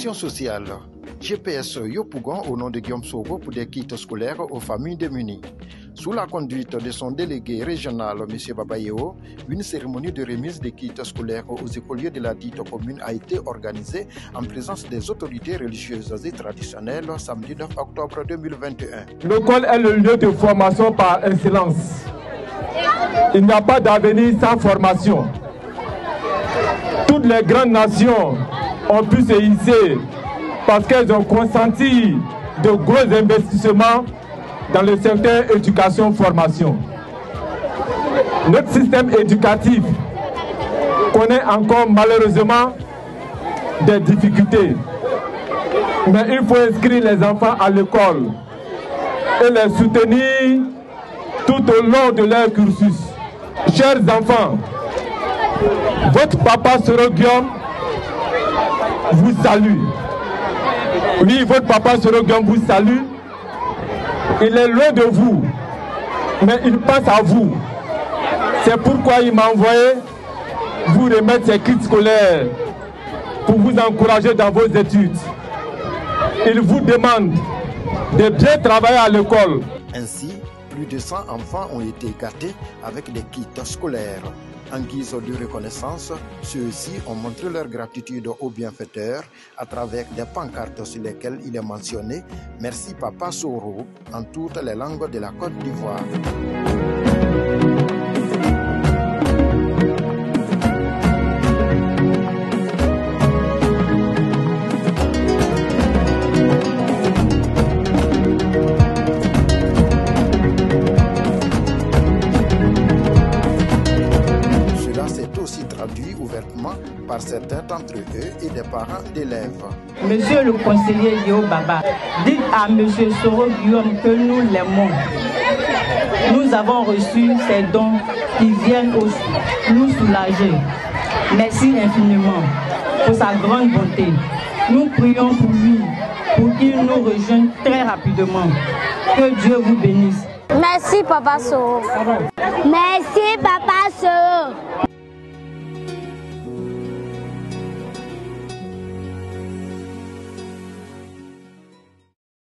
Action sociale. GPS Yopougon au nom de Guillaume Soro pour des kits scolaires aux familles démunies. Sous la conduite de son délégué régional, M. Babayeo, une cérémonie de remise des kits scolaires aux écoliers de la dite commune a été organisée en présence des autorités religieuses et traditionnelles samedi 9 octobre 2021. L'école est le lieu de formation par excellence. Il n'y a pas d'avenir sans formation. Toutes les grandes nations ont pu se hisser parce qu'elles ont consenti de gros investissements dans le secteur éducation-formation. Notre système éducatif connaît encore malheureusement des difficultés. Mais il faut inscrire les enfants à l'école et les soutenir tout au long de leur cursus. Chers enfants, votre papa Soro Guillaume vous salue. Oui, votre papa Soro Guillaume vous salue. Il est loin de vous, mais il pense à vous. C'est pourquoi il m'a envoyé vous remettre ces kits scolaires pour vous encourager dans vos études. Il vous demande de bien travailler à l'école. Ainsi, plus de 100 enfants ont été gâtés avec des kits scolaires. En guise de reconnaissance, ceux-ci ont montré leur gratitude aux bienfaiteurs à travers des pancartes sur lesquelles il est mentionné « Merci Papa Soro » en toutes les langues de la Côte d'Ivoire. Traduit ouvertement par certains d'entre eux et des parents d'élèves. Monsieur le conseiller Yo Baba, dites à Monsieur Soro Guillaume que nous l'aimons. Nous avons reçu ces dons qui viennent nous soulager. Merci infiniment pour sa grande bonté. Nous prions pour lui, pour qu'il nous rejoigne très rapidement. Que Dieu vous bénisse. Merci Papa Soro. Merci.